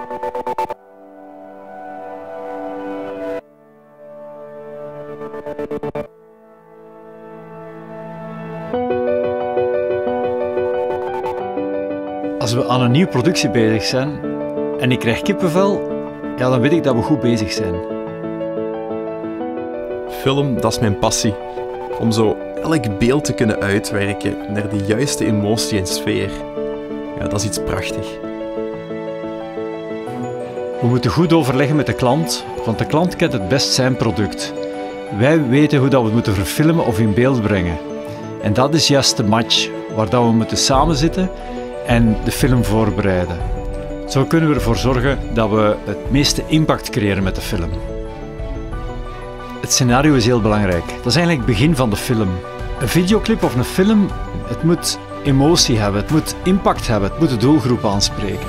Als we aan een nieuwe productie bezig zijn en ik krijg kippenvel, ja, dan weet ik dat we goed bezig zijn. Film, dat is mijn passie. Om zo elk beeld te kunnen uitwerken naar de juiste emotie en sfeer. Ja, dat is iets prachtig. We moeten goed overleggen met de klant, want de klant kent het best zijn product. Wij weten hoe dat we het moeten verfilmen of in beeld brengen. En dat is juist de match, waar dat we moeten samenzitten en de film voorbereiden. Zo kunnen we ervoor zorgen dat we het meeste impact creëren met de film. Het scenario is heel belangrijk. Dat is eigenlijk het begin van de film. Een videoclip of een film, het moet emotie hebben, het moet impact hebben, het moet de doelgroep aanspreken.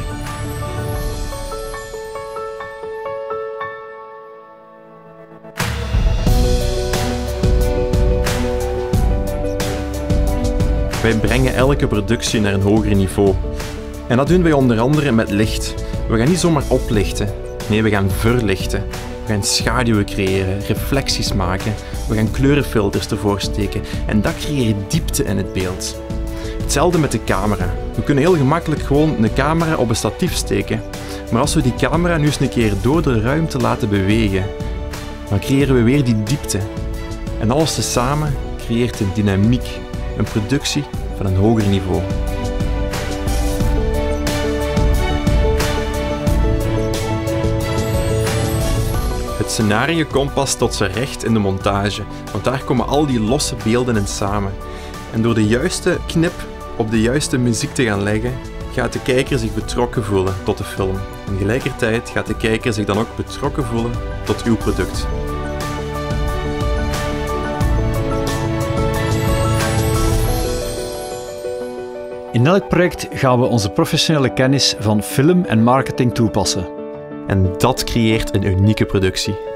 Wij brengen elke productie naar een hoger niveau. En dat doen wij onder andere met licht. We gaan niet zomaar oplichten. Nee, we gaan verlichten. We gaan schaduwen creëren, reflecties maken. We gaan kleurenfilters ervoor steken. En dat creëert diepte in het beeld. Hetzelfde met de camera. We kunnen heel gemakkelijk gewoon een camera op een statief steken. Maar als we die camera nu eens een keer door de ruimte laten bewegen, dan creëren we weer die diepte. En alles tezamen creëert een dynamiek. Een productie van een hoger niveau. Het scenario komt pas tot zijn recht in de montage, want daar komen al die losse beelden in samen. En door de juiste knip op de juiste muziek te gaan leggen, gaat de kijker zich betrokken voelen tot de film. En tegelijkertijd gaat de kijker zich dan ook betrokken voelen tot uw product. In elk project gaan we onze professionele kennis van film en marketing toepassen. En dat creëert een unieke productie.